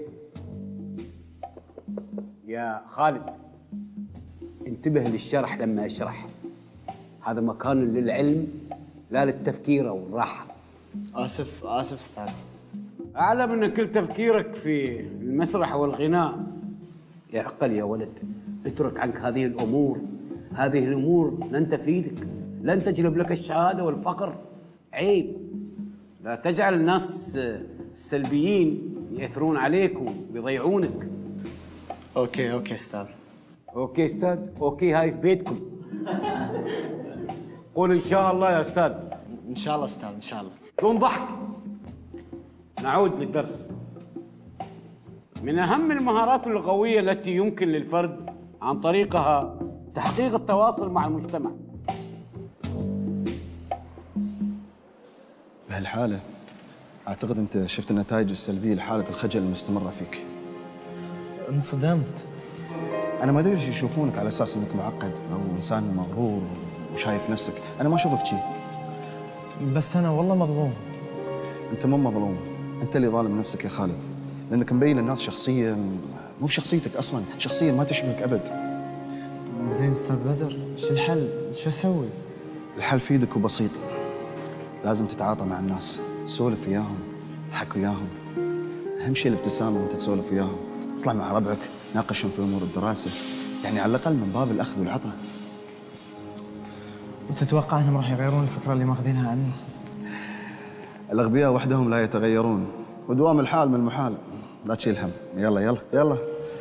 يا خالد انتبه للشرح لما أشرح، هذا مكان للعلم لا للتفكير أو الراحة. آسف أستاذ. أعلم أن كل تفكيرك في المسرح والغناء. يا عقل يا ولد، اترك عنك هذه الأمور. هذه الأمور لن تفيدك، لن تجلب لك الشهادة والفقر. عيب. لا تجعل الناس السلبيين يأثرون عليك ويضيعونك. أوكي أستاذ. أوكي أستاذ، أوكي هاي في بيتكم. قول إن شاء الله يا أستاذ. إن شاء الله أستاذ، إن شاء الله. دون ضحك. نعود للدرس. من أهم المهارات اللغوية التي يمكن للفرد عن طريقها تحقيق التواصل مع المجتمع. بهالحالة أعتقد أنت شفت النتائج السلبية لحالة الخجل المستمرة فيك. انصدمت. أنا ما أدري ليش يشوفونك على أساس أنك معقد أو إنسان مغرور وشايف نفسك، أنا ما أشوفك شي. بس أنا والله مظلوم. أنت مو مظلوم، أنت اللي ظالم نفسك يا خالد، لأنك مبين للناس شخصية مو بشخصيتك أصلاً، شخصية ما تشبهك أبد. زين أستاذ بدر، شو الحل؟ شو أسوي؟ الحل في يدك وبسيط، لازم تتعاطى مع الناس، سولف وياهم، اضحك وياهم. أهم شيء الابتسامة وأنت تسولف وياهم، اطلع مع ربعك، ناقشهم في أمور الدراسة، يعني على الأقل من باب الأخذ والعطاء. وتتوقع أنهم راح يغيرون الفكرة اللي ماخذينها عني؟ الأغبياء وحدهم لا يتغيرون، ودوام الحال من المحال، لا تشيل هم. يلا يلا يلا.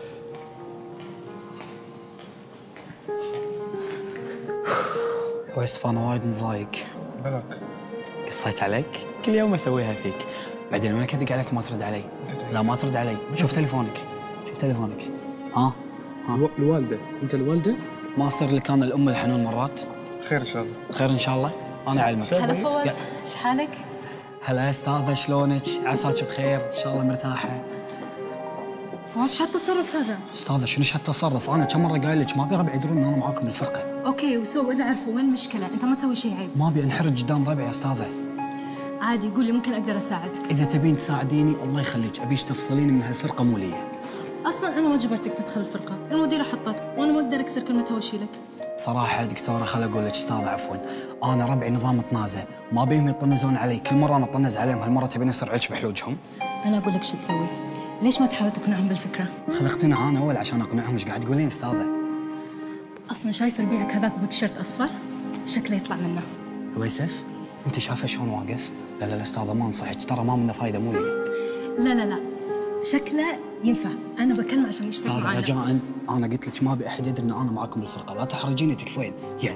واسف انا وايد مضايق. بلاك قصيت عليك؟ كل يوم اسويها فيك. بعدين وانا كدق عليك ما ترد علي. لا ما ترد علي. شوف تليفونك. شوف تليفونك. ها؟ الوالده. انت الوالده؟ ما اصير لك انا الام الحنون مرات؟ خير ان شاء الله. خير ان شاء الله. انا اعلمك. هلا فواز، ايش حالك؟ هلا يا استاذه شلونك؟ عساك بخير؟ ان شاء الله مرتاحه. فواز شو هالتصرف هذا؟ استاذه شنو هالتصرف؟ انا كم مره قايل لك ما ابي ربعي يدرون ان انا معاكم بالفرقه. اوكي وسو اذا عرفوا وين المشكله؟ انت ما تسوي شيء عيب. ما ابي انحرج قدام ربعي يا استاذه. عادي قولي ممكن اقدر اساعدك. اذا تبين تساعديني الله يخليك ابيش تفصليني من هالفرقه مو لي. اصلا انا ما جبرتك تدخل الفرقه، المديره حطتك وانا ما اقدر اكسر كلمه توشيلك. بصراحه دكتوره خل اقول لك استاذه عفوا، انا ربعي نظام طنازه، ما بيهم يطنزون علي، كل مره انا اطنز عليهم، هالمره تبين اسرع عليك بحلوجهم. انا اقول لك شو تسوي، ليش ما تحاول تقنعهم بالفكره؟ خل اقتنع انا اول عشان اقنعهم. ايش قاعد تقولين استاذه؟ اصلا شايف ربيعك هذاك بوتيشيرت اصفر؟ شكله يطلع منه. ويسف انت شايفه شلون واقف؟ لا لا استاذه ما انصحك، ترى ما منه فايده مو لي. لا لا لا شكله ينفع، انا بكلمه عشان يشتغل معنا. رجاء انا قلت لك ما ابي احد يدري ان انا معاكم بالفرقه، لا تحرجيني تكفين. يا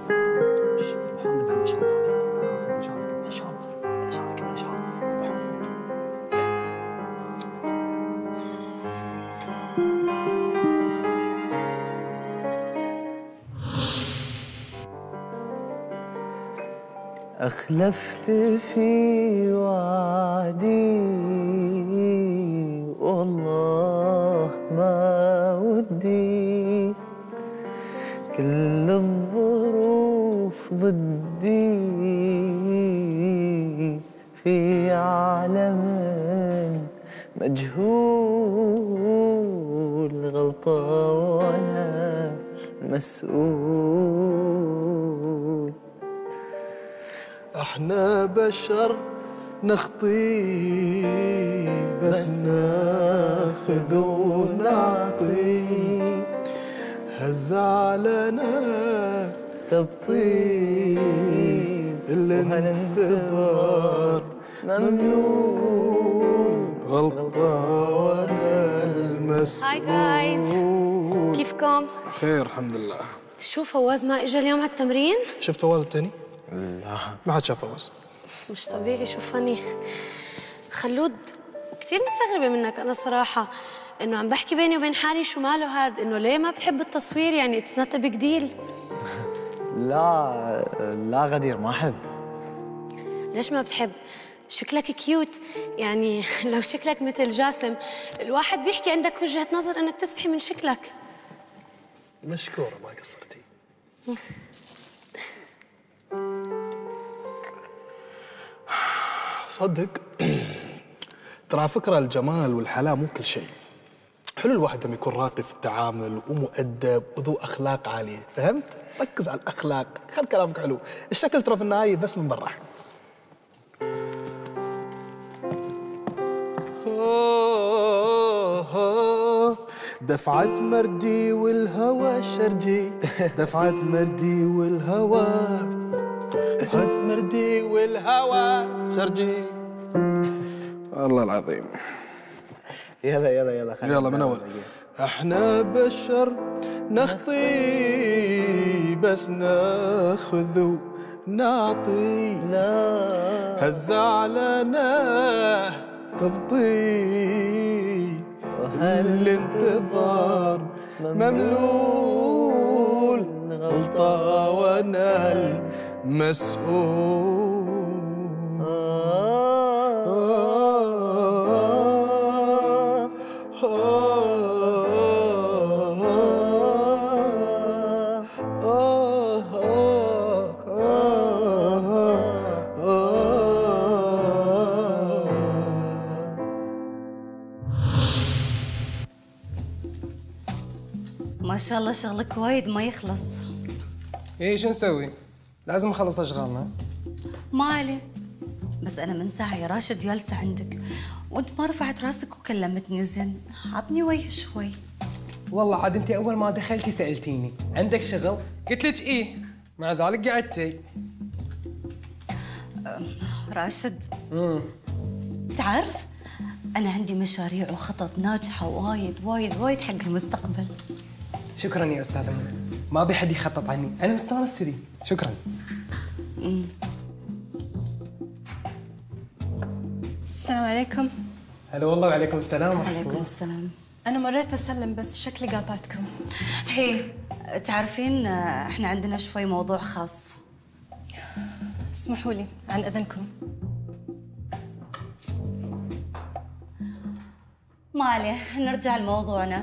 أخلفت في وعدي والله ما ودي، كل الظروف ضدي في عالم مجهول. الغلطة وأنا مسؤول. احنا بشر نخطي بس ناخذ ونعطي، هالزعلنا تبطيل الانتظار ممنوع، غلطة وانا المسؤول. هاي جايز، كيفكم؟ خير الحمد لله. شو فواز ما اجى اليوم على التمرين؟ شفت فواز التاني؟ لا ما حد شاف فواز. مش طبيعي، شو فني. خلود كثير مستغربة منك أنا صراحة، إنه عم بحكي بيني وبين حالي شو ماله هاد، إنه ليه ما بتحب التصوير، يعني اتس نوت ا بيج ديل. لا غدير ما أحب. ليش ما بتحب؟ شكلك كيوت، يعني لو شكلك مثل جاسم الواحد بيحكي عندك وجهة نظر إنك تستحي من شكلك. مشكورة ما قصرتي. صدق ترى فكرة الجمال والحلاوة مو كل شيء. حلو الواحد لما يكون راقي في التعامل ومؤدب وذو أخلاق عالية، فهمت؟ ركز على الأخلاق، خل كلامك حلو. الشكل ترى في النهاية بس من برا. دفعة مردي والهوى شرجي، دفعة مردي والهوى، دفعة مردي والهوى شرجي. الله العظيم. يلا يلا من أول. احنا بشر نخطي بس ناخذ ونعطي، هالزعلنا تبطي، الانتظار مملول، غلطة وانا المسؤول. ما شاء الله شغلك وايد ما يخلص. ايه شو نسوي؟ لازم نخلص اشغالنا. ما عليه، بس انا من ساعه يا راشد جالسه عندك وانت ما رفعت راسك وكلمتني زين. عطني وجه شوي. والله عاد انت اول ما دخلتي سالتيني عندك شغل؟ قلت لك ايه، مع ذلك قعدتي. راشد تعرف انا عندي مشاريع وخطط ناجحه وايد وايد وايد حق المستقبل. شكرا يا استاذه منى، ما ابي حد يخطط عني، انا مستانس كذي. شكرا. السلام عليكم. هلا والله. وعليكم السلام ورحمه الله. وعليكم السلام. أنا مريت أسلم بس شكلي قاطعتكم. هي تعرفين احنا عندنا شوي موضوع خاص. اسمحوا لي عن إذنكم. ما عليه، نرجع لموضوعنا.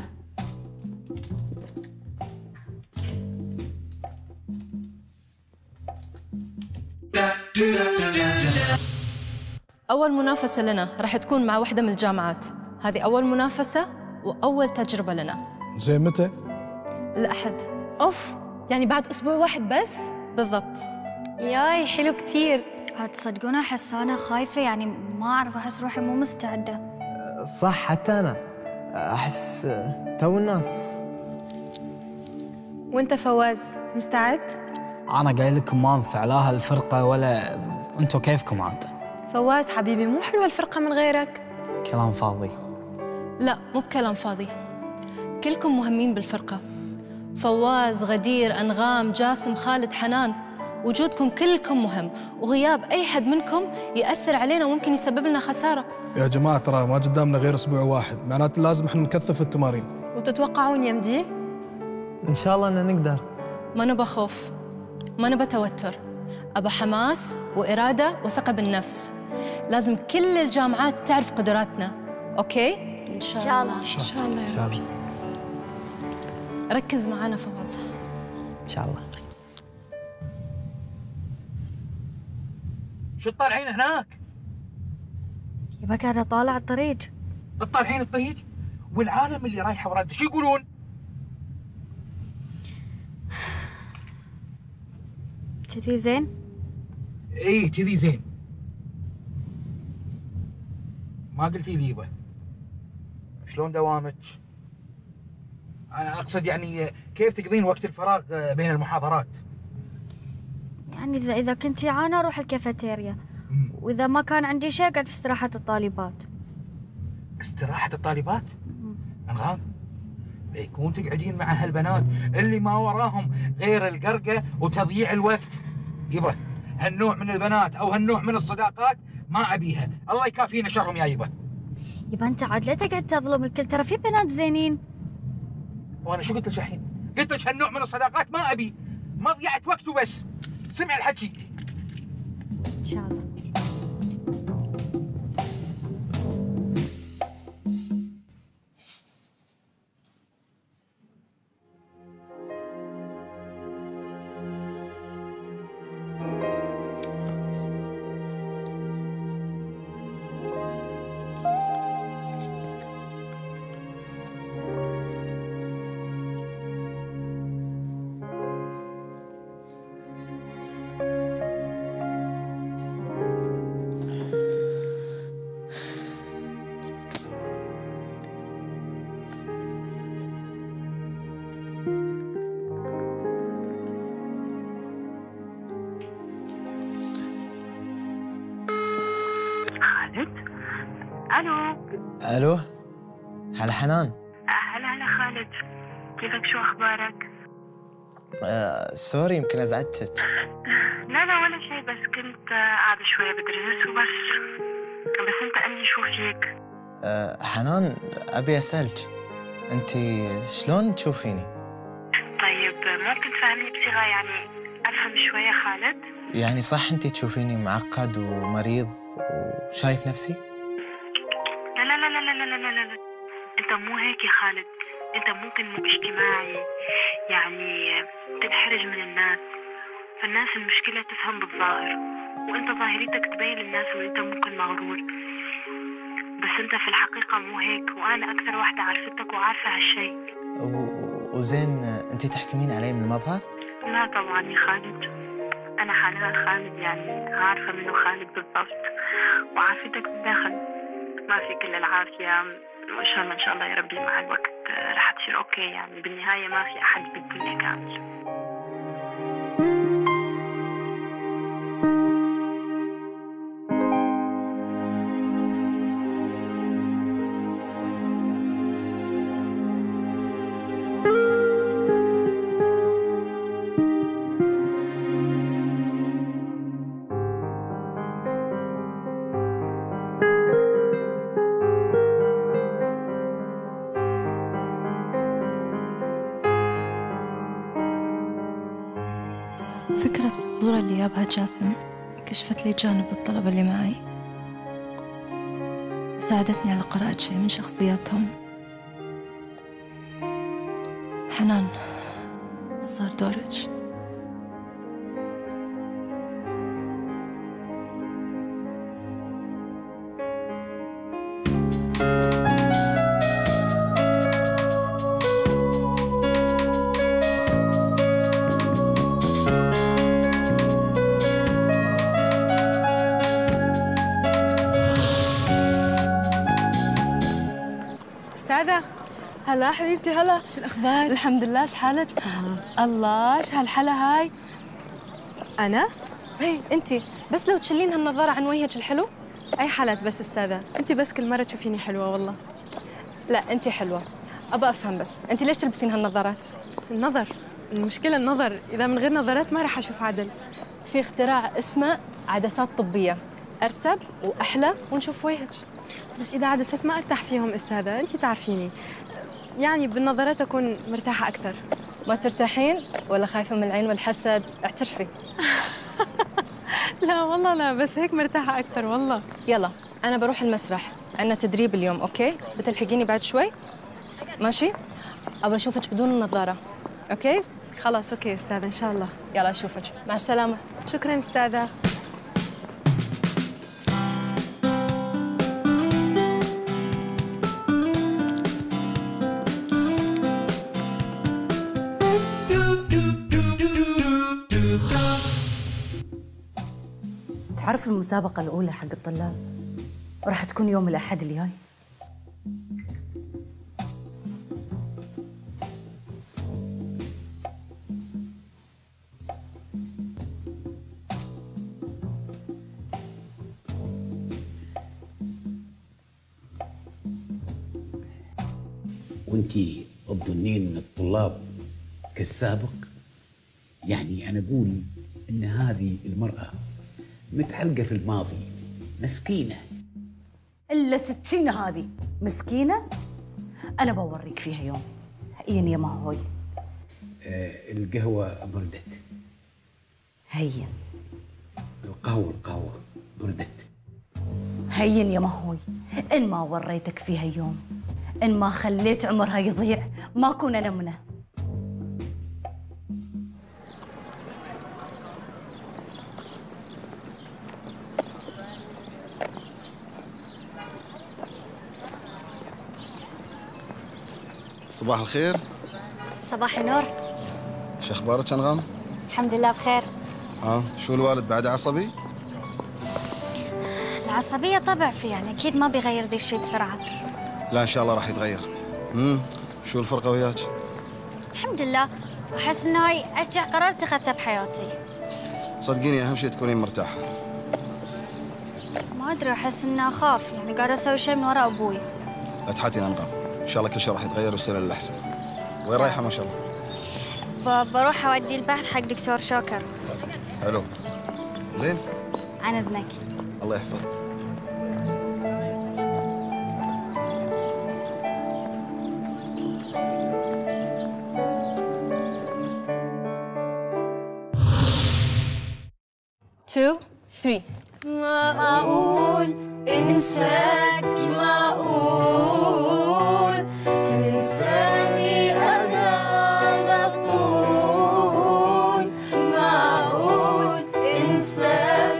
أول منافسة لنا راح تكون مع واحدة من الجامعات. هذه أول منافسة وأول تجربة لنا. زين متى؟ الأحد. اوف، يعني بعد اسبوع واحد بس؟ بالضبط. ياي حلو كتير. عاد تصدقون احس انا خايفة، يعني ما اعرف، احس روحي مو مستعدة. صح، حتى أنا أحس تو الناس. وانت فواز مستعد؟ انا قايل لكم ما انفع لا هالفرقه ولا انتم كيفكم عاد. فواز حبيبي مو حلوة الفرقة من غيرك. كلام فاضي. لا مو بكلام فاضي، كلكم مهمين بالفرقة. فواز، غدير، أنغام، جاسم، خالد، حنان، وجودكم كلكم مهم، وغياب أي حد منكم يأثر علينا وممكن يسبب لنا خسارة. يا جماعة ترى ما قدامنا غير أسبوع واحد، معناته لازم احنا نكثف التمارين. وتتوقعون يمدي؟ إن شاء الله إن نقدر. ما نبى خوف، ما نبى توتر، أبى حماس وإرادة وثقة بالنفس. لازم كل الجامعات تعرف قدراتنا، أوكي؟ إن شاء الله. إن شاء الله. ان شاء الله. ركز معانا فواز. ان شاء الله. شو تطالعين هناك؟ يبقى قاعدة طالع الطريق. تطالعين الطريق والعالم اللي رايحه وراده شو يقولون؟ كذي زين؟ اي كذي زين. ما قلتي لي يبا شلون دوامك؟ انا اقصد يعني كيف تقضين وقت الفراغ بين المحاضرات؟ يعني إذا كنت جعانة أروح الكافيتيريا، وإذا ما كان عندي شيء أقعد في استراحة الطالبات. استراحة الطالبات؟ أنغام بيكون تقعدين مع هالبنات اللي ما وراهم غير القرقة وتضييع الوقت. يبا هالنوع من البنات أو هالنوع من الصداقات ما أبيها، الله يكافينا شرهم يا يبا. يبا أنت عاد لا تقعد تظلم الكل، ترى في بنات زينين. وأنا شو قلت لك الحين؟ قلت لك هالنوع من الصداقات ما أبي، مضيعة وقت وبس. سمع الحكي إن شاء الله. الو هلا حنان. هلا خالد، كيفك؟ شو اخبارك؟ سوري يمكن ازعجتك. لا ولا شيء، بس كنت قاعده شويه بدرس وبس. بس انت قل لي شو فيك؟ حنان ابي اسالك، انت شلون تشوفيني؟ طيب ممكن تفهمني بصيغه يعني افهم شويه خالد؟ يعني صح انت تشوفيني معقد ومريض وشايف نفسي؟ لا انت مو هيك يا خالد، انت ممكن مو اجتماعي، يعني تنحرج من الناس، فالناس المشكلة تفهم بالظاهر، وانت ظاهريتك تبين للناس ان انت ممكن مغرور، بس انت في الحقيقة مو هيك، وانا اكثر واحدة عرفتك وعارفة هالشيء. وزين انت تحكمين علي من المظهر؟ لا طبعا يا خالد، انا حنان خالد، يعني عارفة منه خالد بالضبط، وعافيتك بالداخل، ما في كل العافية، وإن شاء الله يا ربي مع الوقت رح تصير أوكي، يعني بالنهاية ما في أحد بالدنيا كامل. فكرة الصورة اللي جابها جاسم كشفت لي جانب الطلبة اللي معي، وساعدتني على قراءة شيء من شخصياتهم. حنان، صار دورك. استاذة. هلا حبيبتي، هلا. شو الأخبار؟ الحمد لله، شحالك؟ الله، شهالحلا هاي؟ أنا؟ اي انتي، بس لو تشيلين هالنظارة عن وجهك الحلو. أي حالات بس استاذة، أنت بس كل مرة تشوفيني حلوة والله. لا أنتي حلوة، أبى أفهم بس، أنتي ليش تلبسين هالنظارات؟ النظر، المشكلة النظر، إذا من غير نظارات ما راح أشوف عدل. في اختراع اسمه عدسات طبية، أرتب وأحلى ونشوف وجهك. بس إذا عدسات ما أرتاح فيهم استاذة، أنت تعرفيني، يعني بالنظارات أكون مرتاحة أكثر. ما ترتاحين ولا خايفة من العين والحسد؟ اعترفي. لا والله لا، بس هيك مرتاحة أكثر والله. يلا أنا بروح المسرح، عندنا تدريب اليوم، أوكي؟ بتلحقيني بعد شوي؟ ماشي؟ أبى أشوفك بدون النظارة، أوكي؟ خلاص أوكي أستاذة، إن شاء الله. يلا أشوفك، مع السلامة. شكراً أستاذة. تعرف المسابقة الأولى حق الطلاب راح تكون يوم الأحد الجاي. وانتي تظنين ان الطلاب كالسابق؟ يعني انا اقول ان هذه المرأة متعلقة في الماضي، مسكينة. إلا ستينة هذه مسكينة؟ أنا بوريك فيها يوم. هين يا مهوي. القهوة بردت. هين. القهوة بردت. هين يا مهوي، إن ما وريتك فيها يوم، إن ما خليت عمرها يضيع، ما أكون أنا منه. صباح الخير. صباح النور. شو اخبارك انغام؟ الحمد لله بخير. شو الوالد بعد عصبي؟ العصبية طبع فيه، يعني أكيد ما بيغير ذي الشيء بسرعة. لا ان شاء الله راح يتغير. شو الفرقة وياك؟ الحمد لله، وأحس إنه هاي أشجع قرار اتخذته بحياتي. صدقيني اهم شيء تكونين مرتاحة. ما أدري، أحس إنه أخاف، يعني قاعدة أسوي شيء من وراء أبوي. لا تحاتين انغام، ان شاء الله كل شيء راح يتغير ويصير للأحسن. وين رايحة ما شاء الله؟ بروح أودي البحث حق دكتور شوكر. حلو. زين؟ عن إذنك. الله يحفظك. Two, three. معقول انساك، معقول تنساني انا على طول، معقول انساك،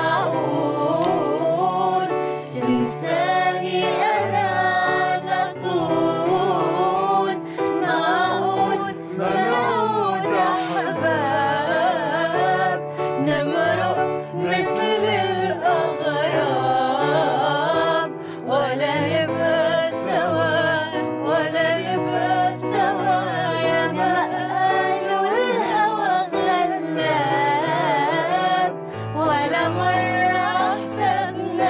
معقول تنساني انا على طول، معقول بنعود احباب نمرق مثل الأغراب، ولا نبقى سوا، ولا نبقى سوا، يا ما قالوا الهوى غلاب، ولا مرة حسبنا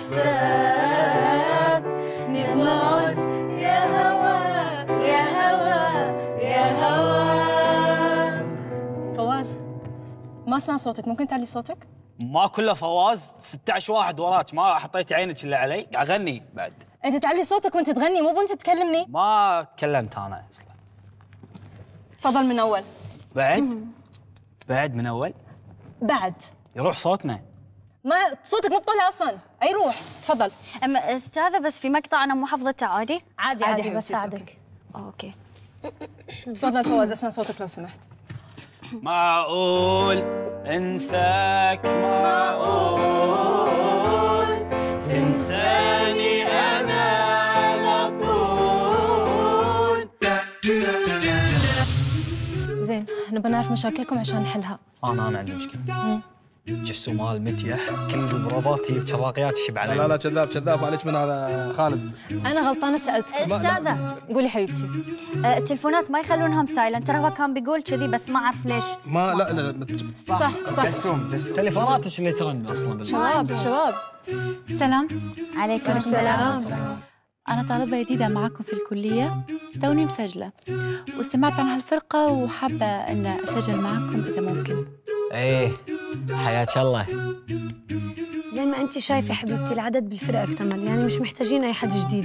حساب، نقعد يا هوا يا هوا يا هوا. فواز، ما اسمع صوتك، ممكن تعلي صوتك؟ ما كله فواز، 16 واحد وراك، ما حطيت عينك الا علي، قاعد اغني بعد. انت تعلي صوتك وانت تغني، مو بنت تكلمني. ما كلمت انا اصلا. تفضل من اول. بعد من اول؟ بعد يروح صوتنا. ما صوتك مو بطولها اصلا، اي روح. تفضل. أما أستاذة بس في مقطع أنا مو حافظته، عادي؟ عادي بس حبيبتي، ساعدك. أوكي. تفضل فواز، اسمع صوتك لو سمحت. معقول انساك، معقول تنساني انا على طول. زين، نبغى نعرف مشاكلكم عشان نحلها. انا عندي مشكله. جسومال متيح، كل البروفات يجيب شراقيات الشب علي. لا كذاب عليك من هذا خالد. انا غلطانه سالتكم. أستاذة قولي حبيبتي. التلفونات ما يخلونهم سايلنت، ترى هو كان بيقول كذي بس ما أعرف ليش. ما لا صح. جسوم تليفوناتك اللي ترن اصلا. شباب. السلام. عليكم السلام. أنا طالبة جديدة معكم في الكلية، توني مسجلة وسمعت عن هالفرقة وحابة أن أسجل معكم إذا ممكن. ايه حياك الله. زي ما انت شايفه حبيبتي العدد بالفرقه اكتمل، يعني مش محتاجين اي حد جديد.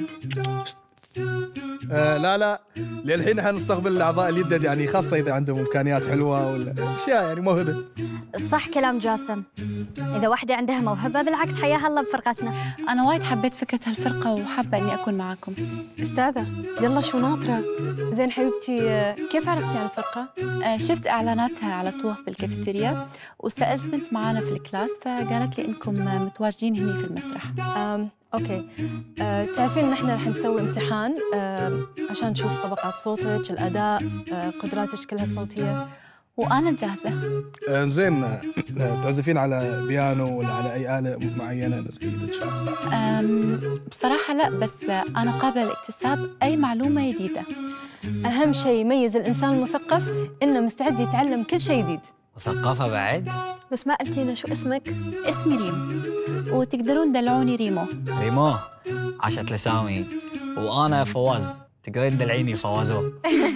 لا للحين احنا نستقبل الاعضاء الجدد، يعني خاصه اذا عندهم امكانيات حلوه ولا اشياء يعني موهبه. صح كلام جاسم، اذا واحده عندها موهبه بالعكس حياها الله بفرقتنا. أنا وايد حبيت فكرة هالفرقة وحابة إني أكون معكم. أستاذة يلا شو ناطرة؟ زين حبيبتي، كيف عرفتي عن الفرقة؟ شفت إعلاناتها على طوف بالكافيتيريا وسألت بنت معانا في الكلاس فقالت لي إنكم متواجدين هني في المسرح. اوكي. تعرفين ان احنا رح نسوي امتحان عشان نشوف طبقات صوتك، الاداء، قدراتك كلها الصوتيه، وأنا جاهزة. زين، تعزفين على بيانو ولا على أي آلة معينة بس بإيدك؟ بصراحة لا، بس أنا قابلة لاكتساب أي معلومة جديدة. أهم شيء يميز الإنسان المثقف إنه مستعد يتعلم كل شيء جديد. مثقفة بعد؟ بس ما قلتينا شو اسمك؟ اسمي ريم، وتقدرون تدلعوني ريمو. ريمو، عاشت لسامي. وأنا فواز، تقدرين تدلعيني فوازو.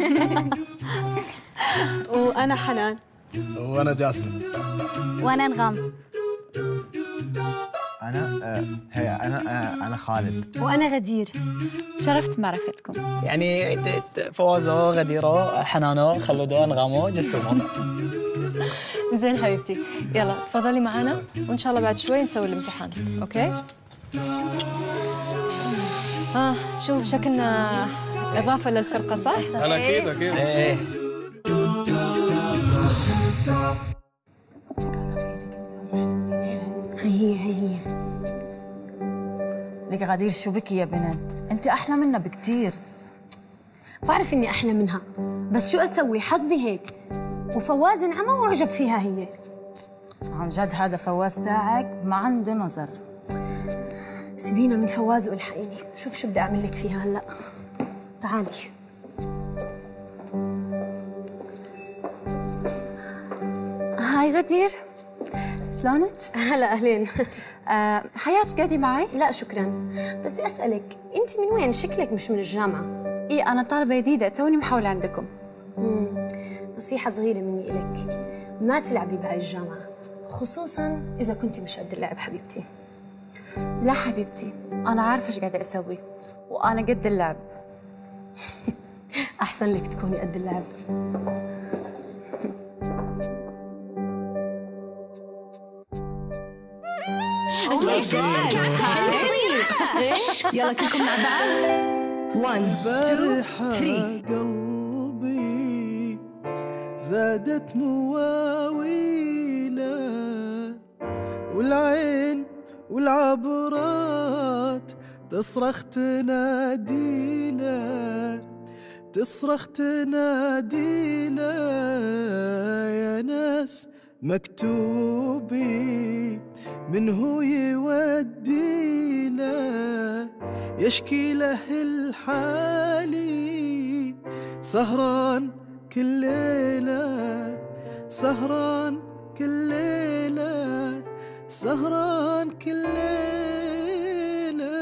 وأنا حنان. وأنا جاسم. وأنا أنغام. أنا خالد. وأنا غدير. شرفت معرفتكم. يعني فوازو، غديرو، حنانو، خلودو، أنغامو، جسومو. زين حبيبتي، يلا تفضلي معنا وإن شاء الله بعد شوي نسوي الامتحان، أوكي؟ شوف شكلنا إضافة للفرقة صح؟ أنا أكيد أكيد. إيه. هي لك غدير، شو بك يا بنت؟ انت احلى منا بكتير. بعرف اني احلى منها، بس شو اسوي؟ حظي هيك. وفواز انعمى وعجب فيها هي. عن جد هذا فواز تاعك ما عنده نظر. سيبينا من فواز والحقيني، شوف شو بدي اعمل لك فيها هلا. تعالي. هاي غدير، شلونك؟ هلا اهلين. حياتك قاعدة معي؟ لا شكرا، بس بدي اسالك انت من وين؟ شكلك مش من الجامعه. ايه انا طالبة جديدة، توني محاولة عندكم. نصيحه صغيره مني الك، ما تلعبي بهاي الجامعه، خصوصا اذا كنت مش قد اللعب حبيبتي. لا حبيبتي، انا عارفة ايش قاعدة اسوي، وانا قد اللعب. احسن لك تكوني قد اللعب. يلا كلكم مع بعض. 1 2 3. قلبي زادت مواويله، والعين والعبرات تصرخ تناديله، تصرخ تناديله يا ناس مكتوبي من هو يودينا، يشكي له الحالي سهران كل ليلة، سهران كل ليلة، سهران كل ليلة.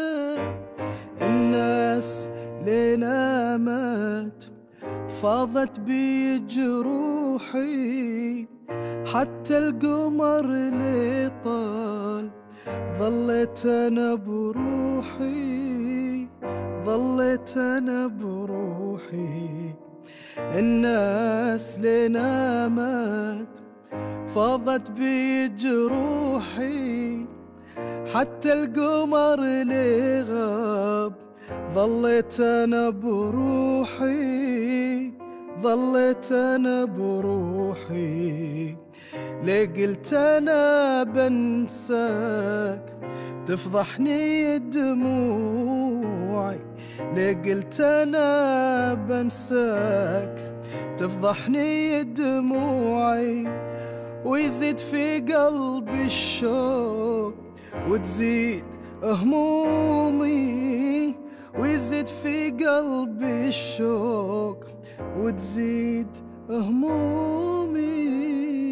الناس لينا مات فاضت بي جروحي، حتى القمر اللي طال ظليت أنا بروحي، ظليت أنا بروحي. الناس لنا مات فاضت بي جروحي، حتى القمر اللي غاب ظليت أنا بروحي، ظليت أنا بروحي. ليه قلت أنا بنساك تفضحني دموعي، ليه قلت أنا بنساك تفضحني دموعي، ويزيد في قلبي الشوق وتزيد همومي، ويزيد في قلبي الشوق وتزيد همومي.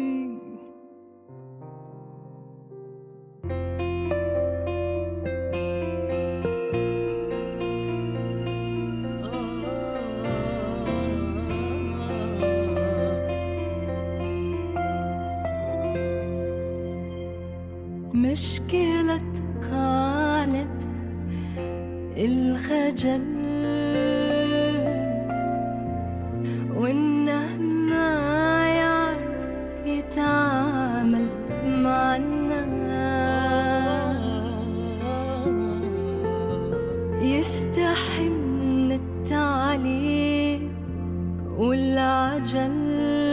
مشكلة خالد الخجل، وإنه ما يعرف يتعامل مع الناس، يستحي من التعليم والعجل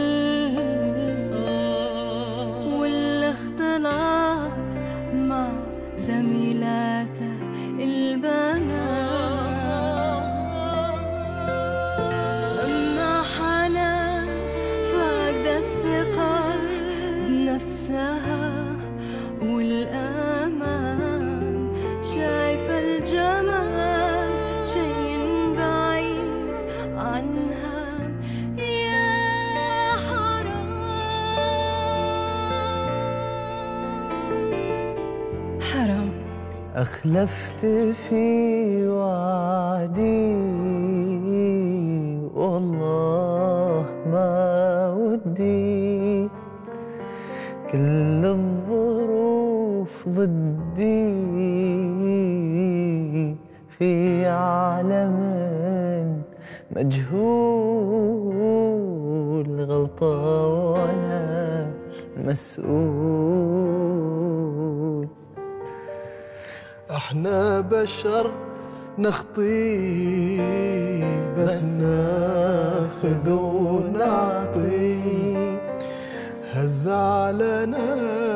والاختلاط مع زميلاته البنات. أما حنان فاقدة أخلفت في وعدي والله ما ودي، كل الظروف ضدي في عالم مجهول، غلطة وأنا مسؤول. احنا بشر نخطي بس ناخذ ونعطي، هالزعلنا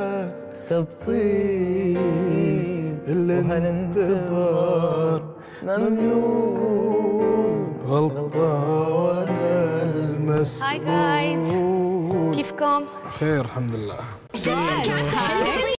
تبطيل الانتظار ممنوع، غلطة وانا المسؤول. هاي جايز، كيفكم؟ خير الحمد لله.